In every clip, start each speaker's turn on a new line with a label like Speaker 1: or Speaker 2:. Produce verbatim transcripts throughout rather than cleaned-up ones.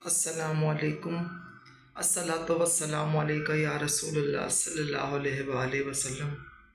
Speaker 1: السلام علیکم الصلاۃ والسلام علیکہ یا رسول اللہ صلی اللہ علیہ وآلہ وسلم۔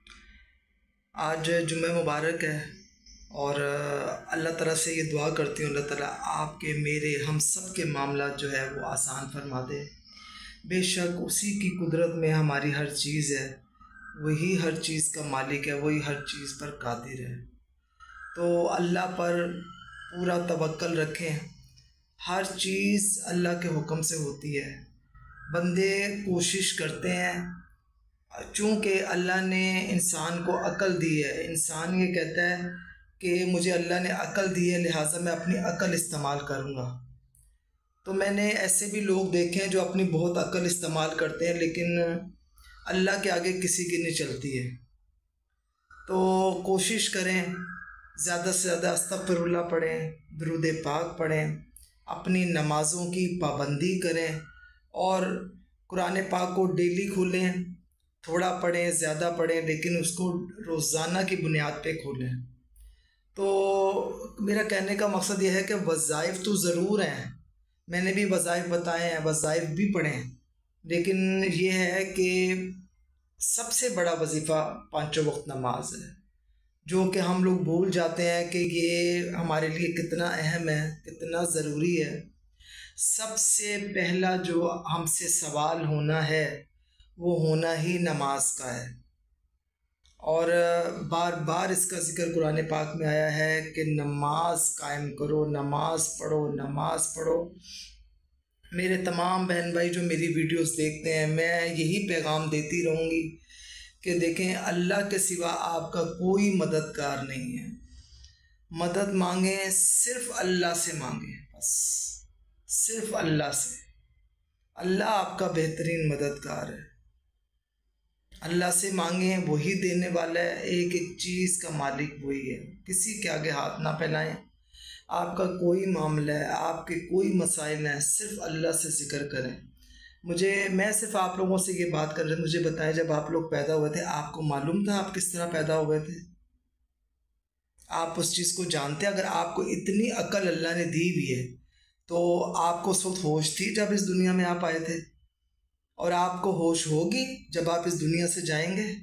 Speaker 1: آج جمعہ مبارک ہے اور اللہ تعالیٰ سے یہ دعا کرتی ہوں اللہ تعالیٰ آپ کے میرے ہم سب کے معاملات جو ہے وہ آسان فرما دے۔ بے شک اسی کی قدرت میں ہماری ہر چیز ہے، وہی ہر چیز کا مالک ہے، وہی ہر چیز پر قادر ہے۔ تو اللہ پر پورا توکل رکھیں، ہر چیز اللہ کے حکم سے ہوتی ہے۔ بندے کوشش کرتے ہیں، چونکہ اللہ نے انسان کو عقل دی ہے، انسان یہ کہتا ہے کہ مجھے اللہ نے عقل دی ہے لہٰذا میں اپنی عقل استعمال کروں گا۔ تو میں نے ایسے بھی لوگ دیکھے ہیں جو اپنی بہت عقل استعمال کرتے ہیں لیکن اللہ کے آگے کسی کی نہیں چلتی ہے۔ تو کوشش کریں زیادہ سے زیادہ استغفر اللہ پڑھیں، درود پاک پڑھیں، اپنی نمازوں کی پابندی کریں اور قرآن پاک کو ڈیلی کھولیں، تھوڑا پڑھیں زیادہ پڑھیں لیکن اس کو روزانہ کی بنیاد پہ کھولیں۔ تو میرا کہنے کا مقصد یہ ہے کہ وظائف تو ضرور ہیں، میں نے بھی وظائف بتائے ہیں، وظائف بھی پڑھیں، لیکن یہ ہے کہ سب سے بڑا وظیفہ پانچوں وقت نماز ہے، جو کہ ہم لوگ بھول جاتے ہیں کہ یہ ہمارے لیے کتنا اہم ہے، کتنا ضروری ہے۔ سب سے پہلا جو ہم سے سوال ہونا ہے وہ ہونا ہی نماز کا ہے، اور بار بار اس کا ذکر قرآن پاک میں آیا ہے کہ نماز قائم کرو، نماز پڑھو، نماز پڑھو۔ میرے تمام بہن بھائی جو میری ویڈیوز دیکھتے ہیں، میں یہی پیغام دیتی رہوں گی کہ دیکھیں اللہ کے سوا آپ کا کوئی مددگار نہیں ہے۔ مدد مانگیں صرف اللہ سے مانگیں، بس صرف اللہ سے۔ اللہ آپ کا بہترین مددگار ہے، اللہ سے مانگیں، وہی دینے والا ہے، ایک ایک چیز کا مالک وہی ہے۔ کسی کے آگے ہاتھ نہ پھیلائیں، آپ کا کوئی معاملہ ہے، آپ کے کوئی مسائل ہیں، صرف اللہ سے ذکر کریں۔ مجھے میں صرف آپ لوگوں سے یہ بات کر رہا ہوں، مجھے بتائیں جب آپ لوگ پیدا ہوئے تھے آپ کو معلوم تھا آپ کس طرح پیدا ہوئے تھے؟ آپ اس چیز کو جانتے؟ اگر آپ کو اتنی عقل اللہ نے دی ہوئی ہے تو آپ کو اس وقت ہوش تھی جب اس دنیا میں آپ آئے تھے؟ اور آپ کو ہوش ہوگی جب آپ اس دنیا سے جائیں گے؟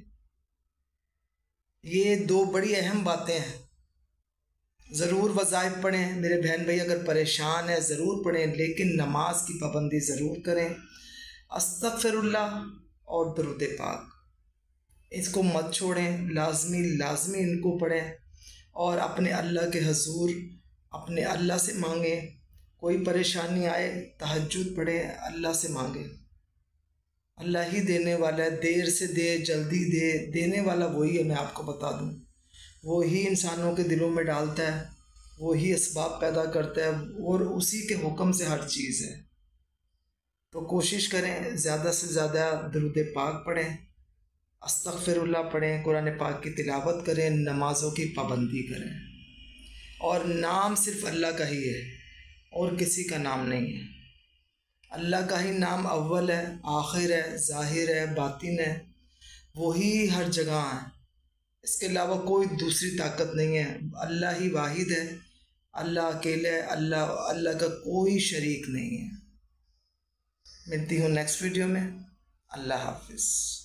Speaker 1: یہ دو بڑی اہم باتیں ہیں۔ ضرور وظائف پڑھیں میرے بہن بھائی، اگر پریشان ہیں ضرور پڑھیں لیکن نماز کی پابندی ضرور کریں۔ استغفر اللہ اور درود پاک اس کو مت چھوڑیں، لازمی لازمی ان کو پڑھیں اور اپنے اللہ کے حضور اپنے اللہ سے مانگیں۔ کوئی پریشانی آئے تہجد پڑھیں، اللہ سے مانگیں، اللہ ہی دینے والا ہے، دیر سے دے جلدی دے، دینے والا وہی ہے۔ میں آپ کو بتا دوں وہی انسانوں کے دلوں میں ڈالتا ہے، وہی اسباب پیدا کرتا ہے اور اسی کے حکم سے ہر چیز ہے۔ تو کوشش کریں زیادہ سے زیادہ درود پاک پڑھیں، استغفر اللہ پڑھیں، قرآن پاک کی تلاوت کریں، نمازوں کی پابندی کریں، اور نام صرف اللہ کا ہی ہے اور کسی کا نام نہیں ہے۔ اللہ کا ہی نام اول ہے، آخر ہے، ظاہر ہے، باطن ہے، وہی ہر جگہ ہے، اس کے علاوہ کوئی دوسری طاقت نہیں ہے۔ اللہ ہی واحد ہے، اللہ اکیلا ہے، اللہ اللہ کا کوئی شریک نہیں ہے۔ ملتی ہوں نیکسٹ ویڈیو میں، اللہ حافظ۔